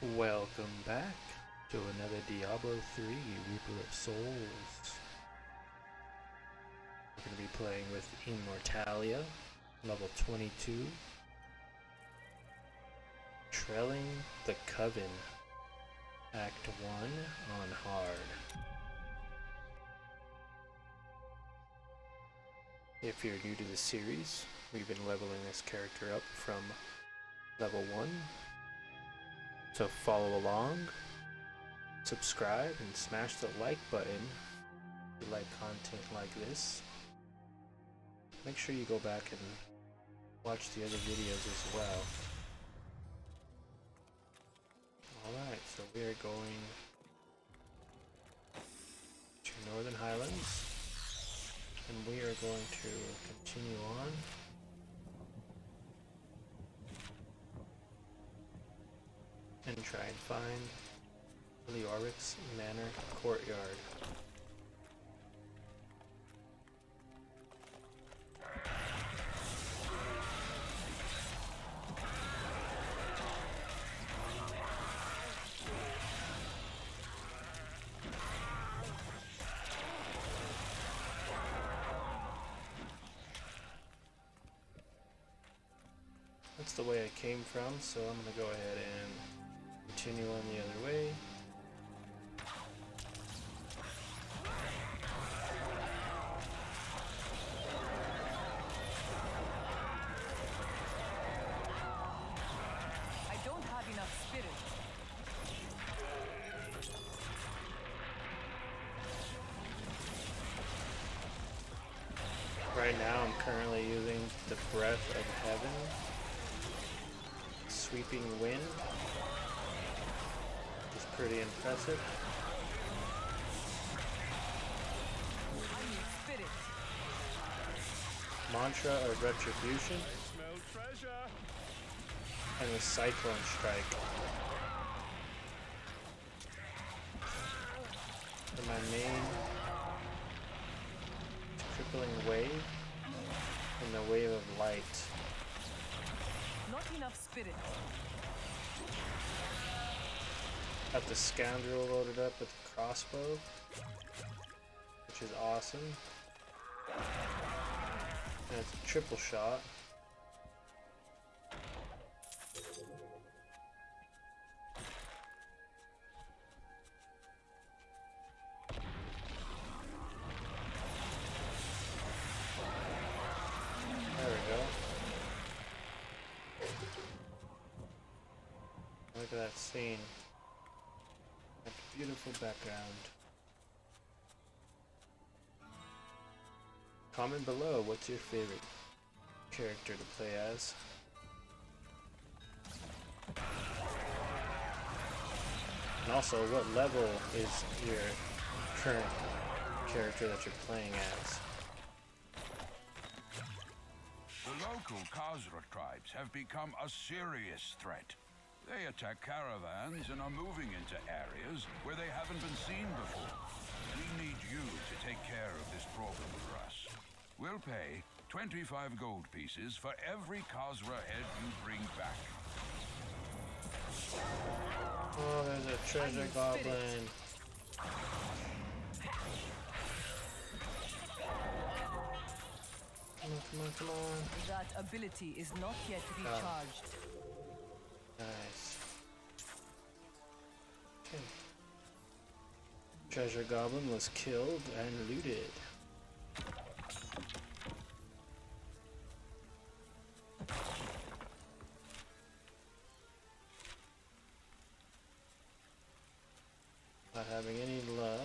Welcome back to another Diablo 3 Reaper of Souls. We're going to be playing with Immortalia, level 22. Trailing the Coven, Act 1 on hard. If you're new to the series, we've been leveling this character up from level 1. So follow along, subscribe, and smash the like button if you like content like this. Make sure you go back and watch the other videos as well. Alright, so we are going to Northern Highlands, and we are going to continue on. And try and find Leoric's Manor Courtyard. That's the way I came from, so I'm gonna go ahead and continue on the other way. I don't have enough spirit. Right now I'm currently using the Breath of Heaven, Sweeping Wind. It's pretty impressive. I need spirit. Mantra of Retribution. I smell treasure. And the Cyclone Strike. For my main Crippling Wave and the Wave of Light. Not enough spirit. Got the Scoundrel loaded up with the crossbow, which is awesome. And it's a triple shot. There we go. Look at that scene. That beautiful background. Comment below, what's your favorite character to play as? And also, what level is your current character that you're playing as? The local Khazra tribes have become a serious threat. They attack caravans and are moving into areas where they haven't been seen before. We need you to take care of this problem for us. We'll pay 25 gold pieces for every Khazra head you bring back. Oh, there's a treasure goblin. Come on, come on, come on. That ability is not yet recharged. Nice. Okay. Treasure goblin was killed and looted. Not having any luck.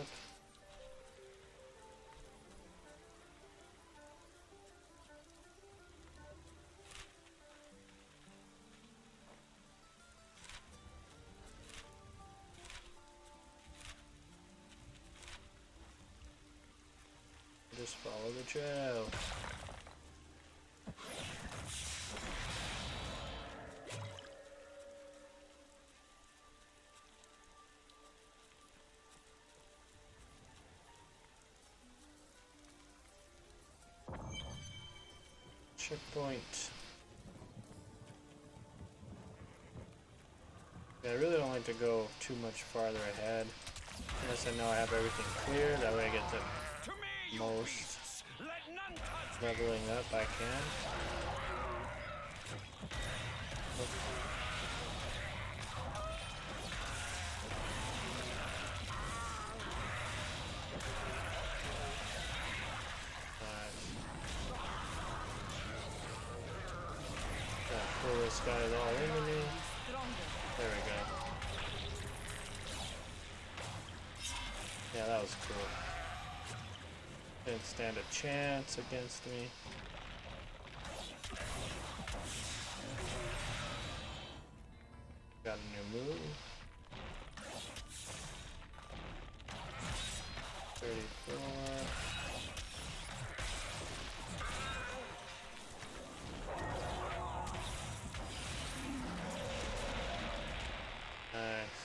Just follow the trail. Checkpoint. I really don't like to go too much farther ahead unless I know I have everything clear. That way I get the most leveling up I can. Pull this guy all into me. There we go. Yeah, that was cool. Didn't stand a chance against me. Got a new move. 34. Nice.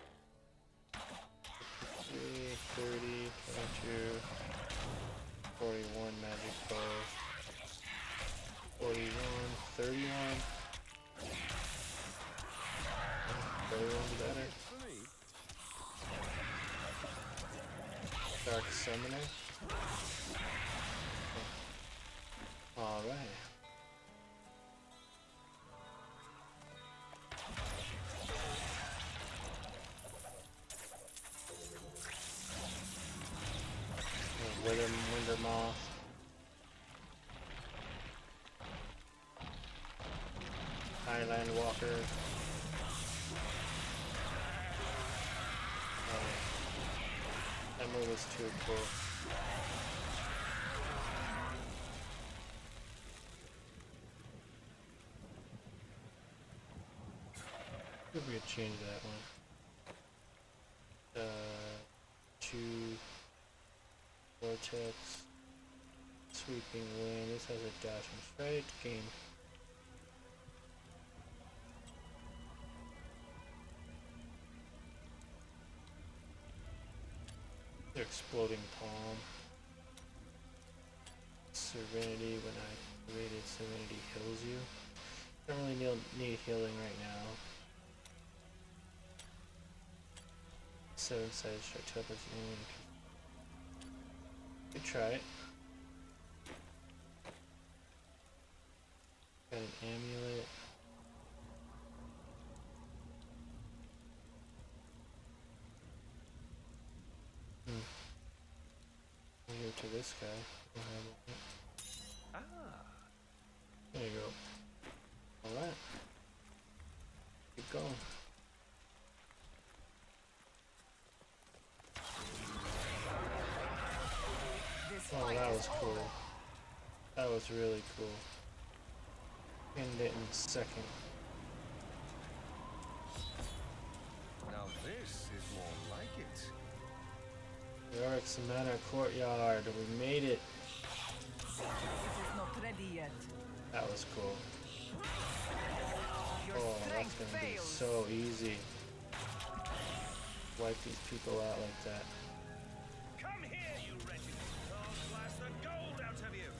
53, 30, 22, 41 magic bow. 41, 31. 31's better. Dark Summoner. Alright. Winter Moth. Highland Walker. That move was too cool. Maybe we could change that one. To Vortex, Sweeping Wind. This has a dash and strike. Game. Exploding Palm. Serenity. When I created Serenity heals you. Don't really need healing right now. 7-sided strike to help us in. Good try it. Got an amulet. Here to this guy. There you go. Alright. Keep going. Oh, that was cool. That was really cool. Pinned it in second. Now this is more like it. Yorick's Manor Courtyard. We made it. It is not ready yet. That was cool. Your Oh, that's strength gonna be fails. so easy. Wipe these people out like that. Come here, you wretched! I'll blast the gold out of you!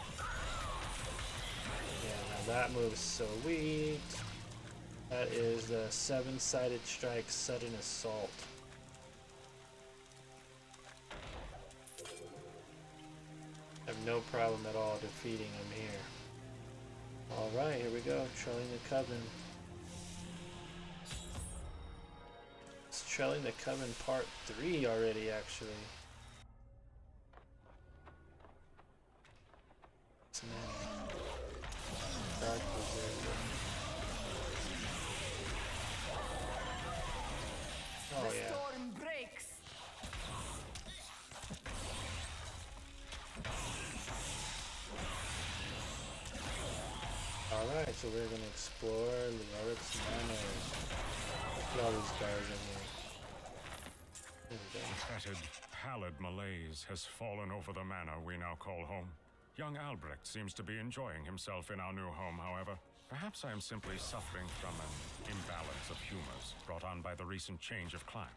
Yeah, now that move's sweet. That is the 7-sided strike sudden assault. I have no problem at all defeating him here. Alright, here we go. Trailing the Coven. It's Trailing the Coven Part 3 already, actually. What's the name? Dark Wizard. Oh, The yeah. storm breaks. Alright, so we're gonna explore Leoric's Manor. Look at all these guys in here. There we go. Fetid, pallid malaise has fallen over the manor we now call home. Young Albrecht seems to be enjoying himself in our new home, however. Perhaps I am simply suffering from an imbalance of humors brought on by the recent change of climate.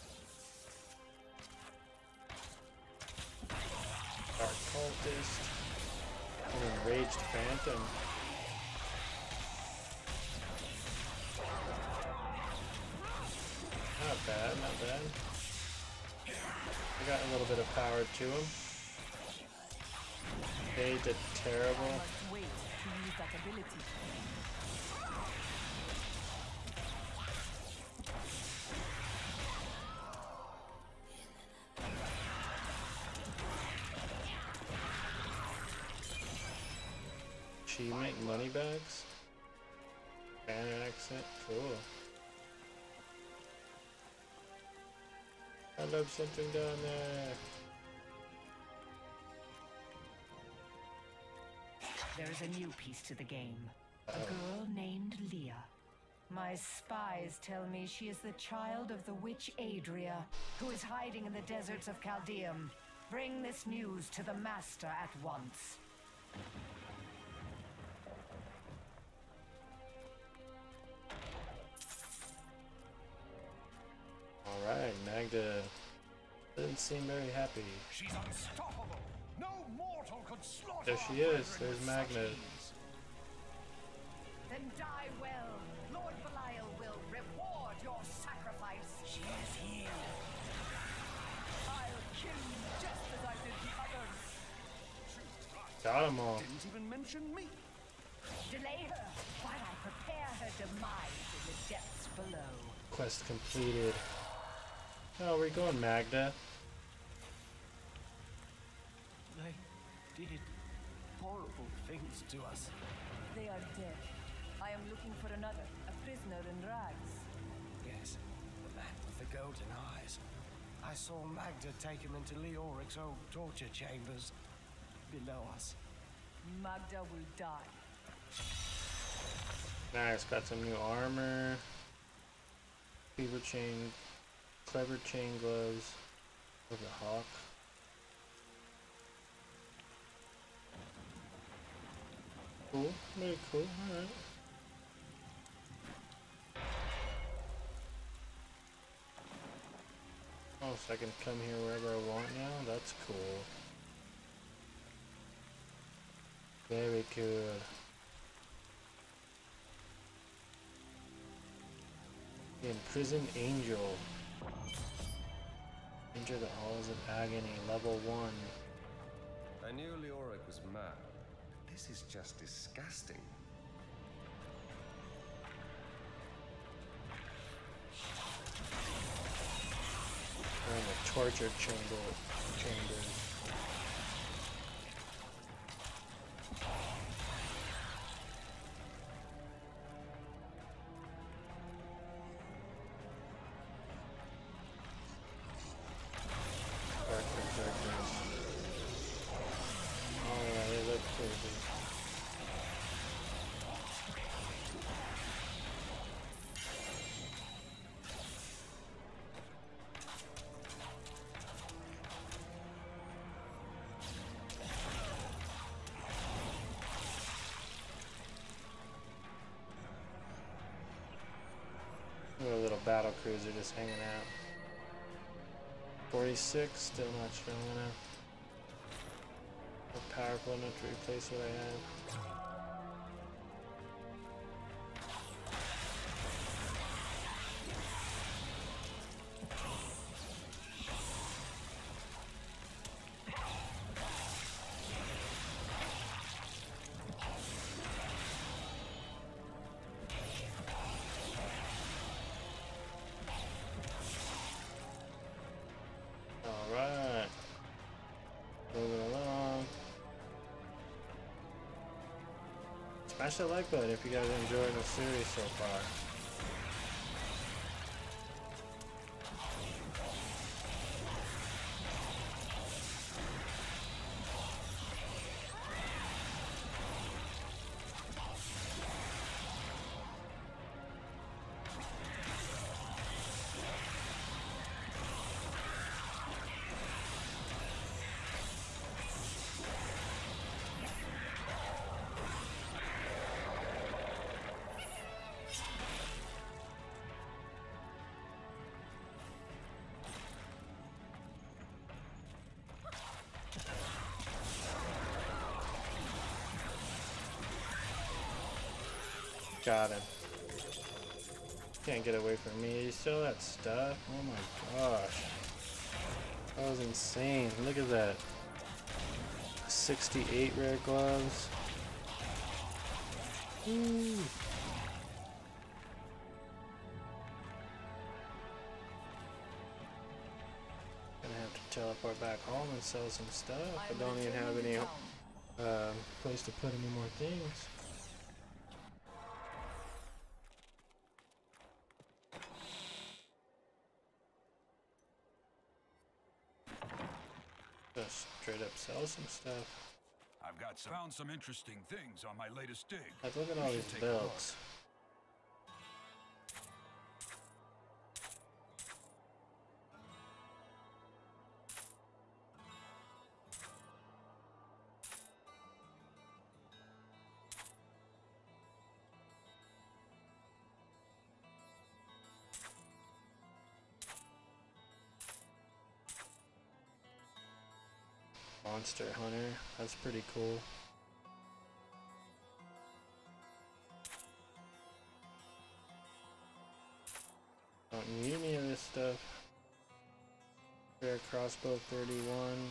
Dark Cultist. An Enraged Phantom. bad, not bad. I got a little bit of power to him. They did terrible. I must wait to use that ability. Achievement, money bags. Banner accent, cool. I love something down there. There is a new piece to the game. A girl named Leah. My spies tell me she is the child of the witch Adria, who is hiding in the deserts of Chaldeum. Bring this news to the master at once. Alright, Magda doesn't seem very happy. She's unstoppable. No mortal could slaughter. There she is. There's Magna. Then die well. Lord Belial will reward your sacrifice. She is here. I'll kill you just as I did the others. Got them all. Didn't even mention me. Delay her while I prepare her demise in the depths below. Quest completed. Oh, where you going, Magda? They did horrible things to us. They are dead. I am looking for another, a prisoner in rags. Yes, the man with the golden eyes. I saw Magda take him into Leoric's old torture chambers below us. Magda will die. Nice, got some new armor. Fever chain, clever chain gloves. With a hawk. Cool, very cool, alright. Oh, so I can come here wherever I want now? That's cool. Very good. The imprisoned angel. Enter the halls of agony, level 1. I knew Leoric was mad. This is just disgusting. We're in the torture chamber. A little battle cruiser just hanging out. 46, still not strong enough. Not powerful enough to replace what I have. Alright. Moving along. Smash that like button if you guys are enjoying the series so far. Got him. Can't get away from me. You still that stuff? Oh my gosh. That was insane. Look at that. 68 rare gloves. Ooh. Gonna have to teleport back home and sell some stuff. I don't even have any place to put any more things. Just straight up sell some stuff. I've found some interesting things on my latest dig. Like, look at all these belts. Monster Hunter, that's pretty cool. Don't need any of this stuff. Rare crossbow 31.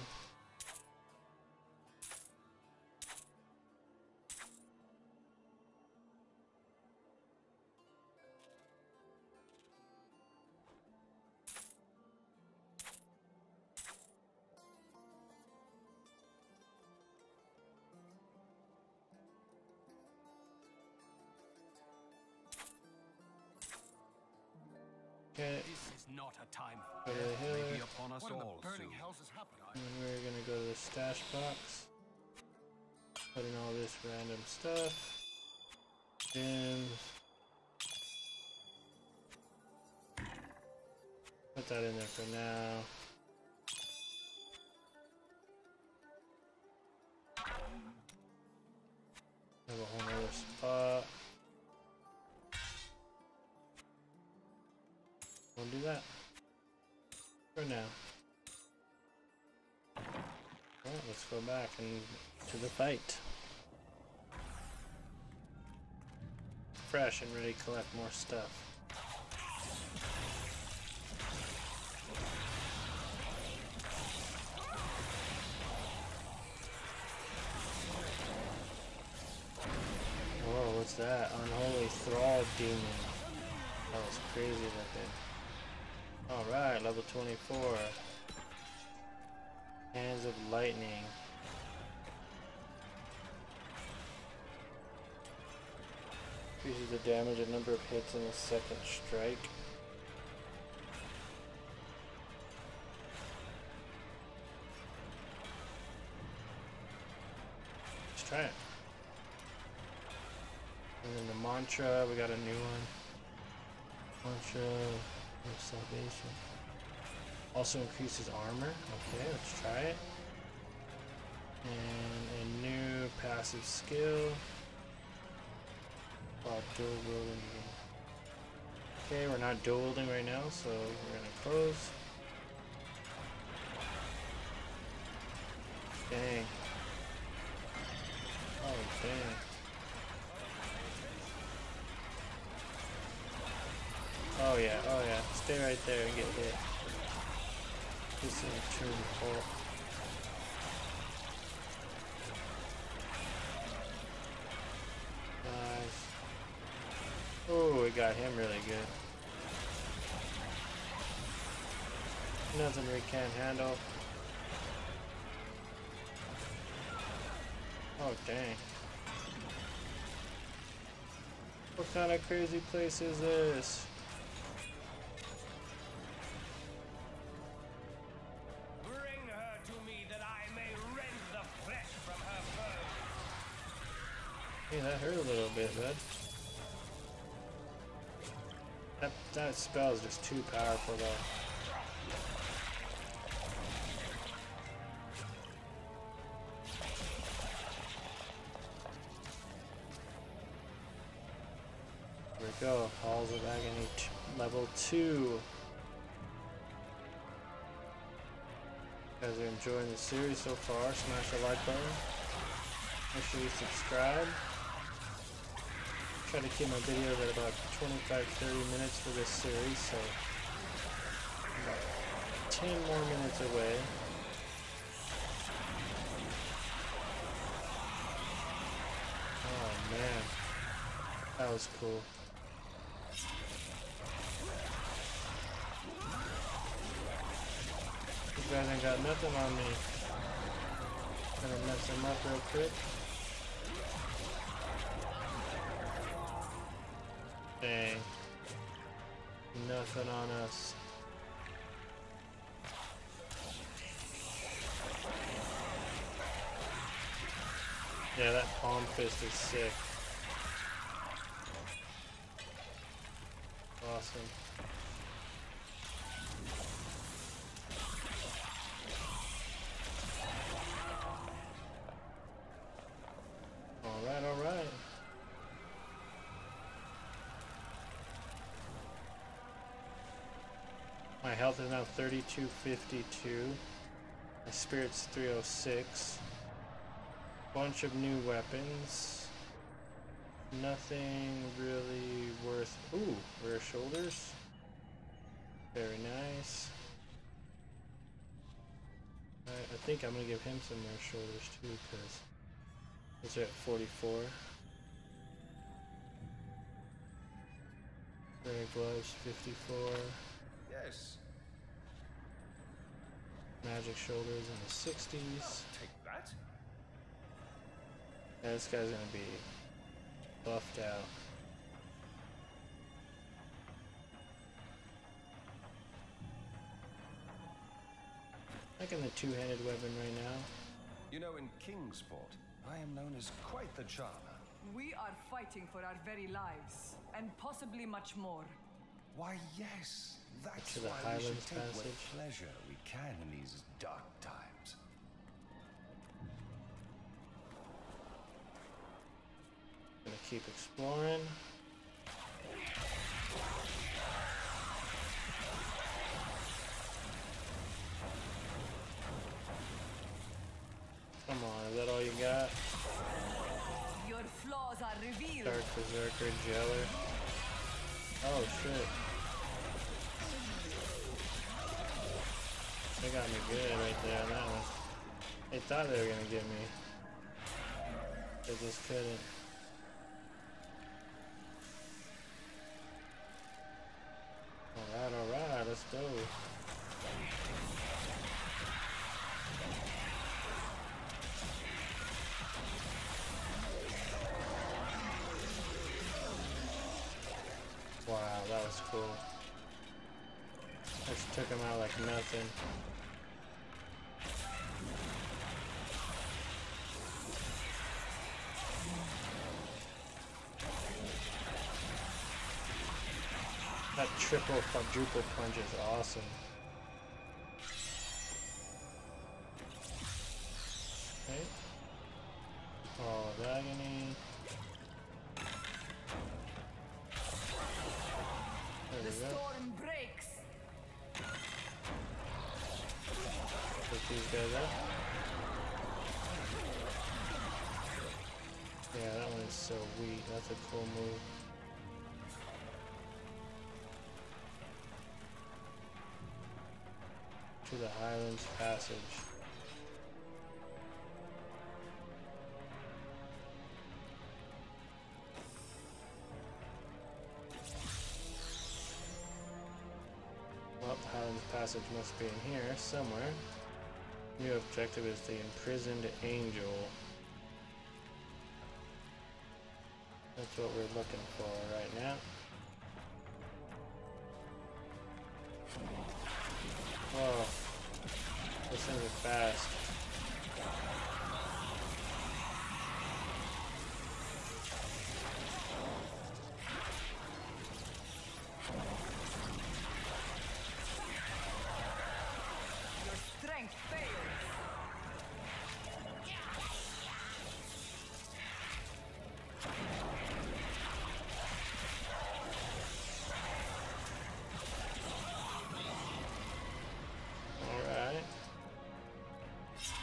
Okay. This is not a time Go to the death may hill. be upon us all burning soon. hells has happened? And then we're gonna go to the stash box. Put in all this random stuff. Gems. Put that in there for now. Have a whole nother spot. We'll do that for now. Alright, let's go back and to the fight. Fresh and ready to collect more stuff. Whoa, what's that? Unholy Thrall Demon. That was crazy looking. Alright, level 24. Hands of Lightning. Increases the damage and number of hits in the second strike. Let's try it. And then the mantra, we got a new one. Mantra of Salvation. Also increases armor. Okay, let's try it. And a new passive skill. Called dual wielding. Okay, we're not dual wielding right now, so we're gonna close. Dang. Oh dang. Oh yeah, stay right there and get hit. This is a true fault. Nice. Oh, we got him really good. Nothing we can't handle. Oh dang. What kind of crazy place is this? Hey, that hurt a little bit, bud. That spell is just too powerful, though. Here we go. Halls of Agony, level 2. You guys are enjoying the series so far. Smash the like button. Make sure you subscribe. Try to keep my videos at about 25-30 minutes for this series, so about 10 more minutes away. Oh man, that was cool. These guys ain't got nothing on me. Gonna mess them up real quick. Dang. Nothing on us. Yeah, that palm fist is sick. Awesome. Alright, alright. My health is now 3252. My spirit's 306. Bunch of new weapons. Nothing really worth. Ooh, rare shoulders. Very nice. I think I'm gonna give him some rare shoulders too, because those are at 44. Rare gloves 54. Yes. Magic shoulders in the 60s. Take that. Yeah, this guy's gonna be buffed out. Liking the two-handed weapon right now. You know, in Kingsport, I am known as quite the charmer. We are fighting for our very lives, and possibly much more. Why, yes. That's To the why we Highlands should take what Passage. pleasure we can in these dark times. Gonna keep exploring. Come on, is that all you got? Your flaws are revealed. Dark Berserker, Jailer. Oh shit. They got me good right there on that one. They thought they were gonna get me. They just couldn't. Alright, let's go. Wow, that was cool. Just took him out like nothing. That triple quadruple punch is awesome. Okay. Oh, of agony. There The we go. storm breaks. Pick these guys up. Yeah, that one is so weak. That's a cool move. To the Highlands Passage. Well, the Highlands Passage must be in here somewhere. New objective is the imprisoned angel. That's what we're looking for right now. Whoa. This thing is fast. Your strength fails. Alright.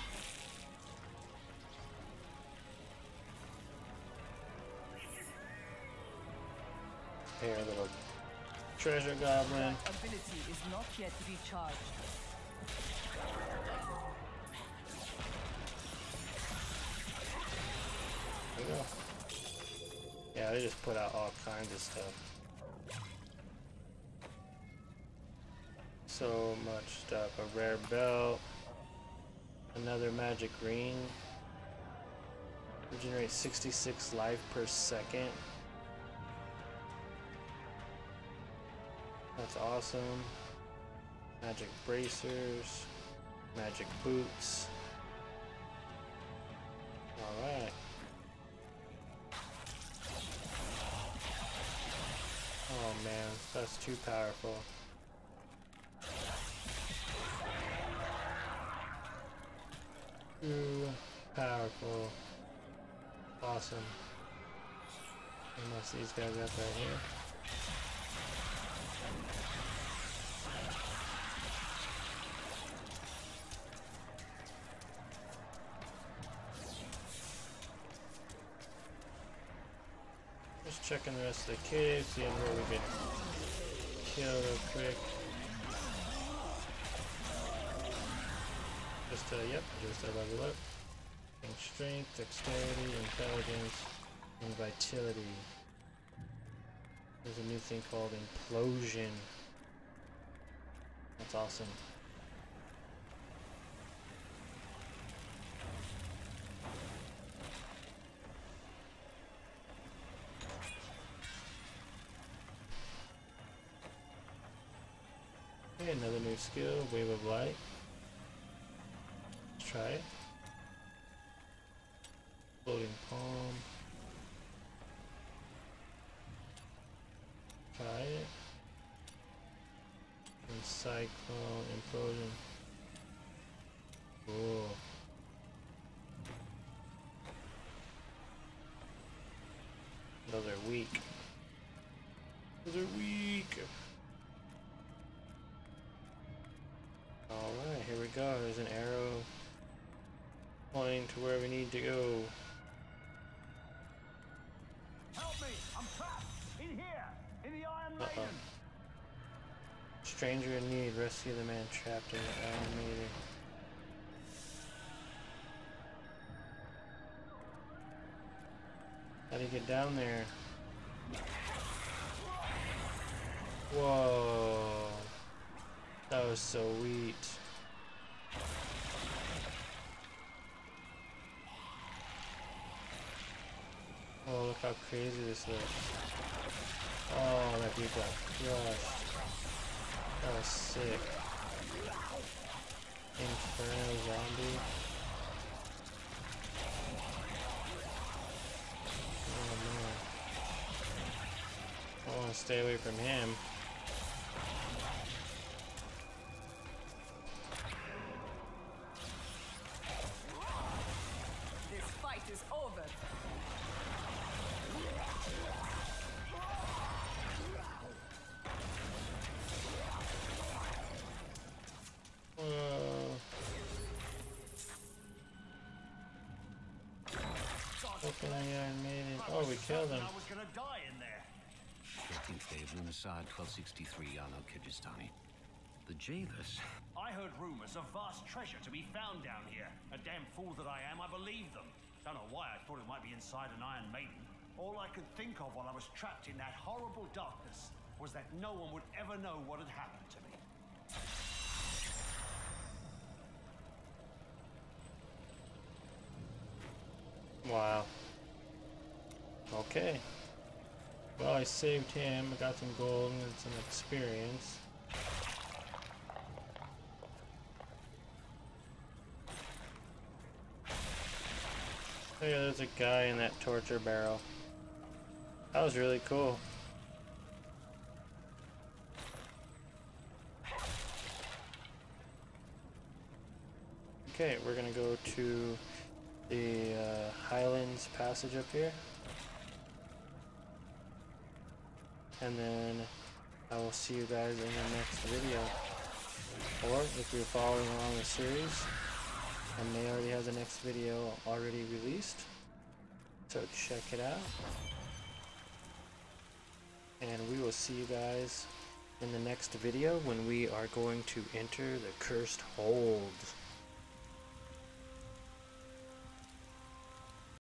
Treasure goblin. That ability is not yet recharged. There we go. Yeah, they just put out all kinds of stuff. So much stuff. A rare belt. Another magic ring. Regenerates 66 life per second. That's awesome. Magic bracers. Magic boots. Alright. Oh man, that's too powerful. Too powerful. Awesome. Unless these guys up right here. Just checking the rest of the cave, seeing where we can kill real quick. Yep, just a level up. And strength, dexterity, intelligence, and vitality. There's a new thing called implosion. That's awesome. Okay, another new skill, Wave of Light. Let's try it. Floating palm. Try it. And cyclone, implosion. Cool. Those are weak. Those are weak. Alright, here we go. There's an arrow pointing to where we need to go. Help me! I'm trapped! In here! In the Iron Maiden! Stranger in need. Rescue the man trapped in the Iron Maiden. How do you get down there? Whoa. That was so sweet. Oh, look how crazy this looks. Oh, that dude got crushed. That was sick. Inferno zombie. Oh man. I want to stay away from him. This fight is over. Open the Iron Maiden. Oh, we killed him. I was gonna die in there. 13th day of Lunasad, 1263, Yarno Kyrgyzstani. The jailers. I heard rumors of vast treasure to be found down here. A damn fool that I am, I believed them. Don't know why I thought it might be inside an Iron Maiden. All I could think of while I was trapped in that horrible darkness was that no one would ever know what had happened to me. Wow. Okay. Well, I saved him. I got some gold and some experience. Oh yeah, there's a guy in that torture barrel. That was really cool. Okay, we're gonna go to the Highlands passage up here. And then I will see you guys in the next video. Or if you're following along the series, I may already have the next video already released. So check it out. And we will see you guys in the next video when we are going to enter the Cursed Hold.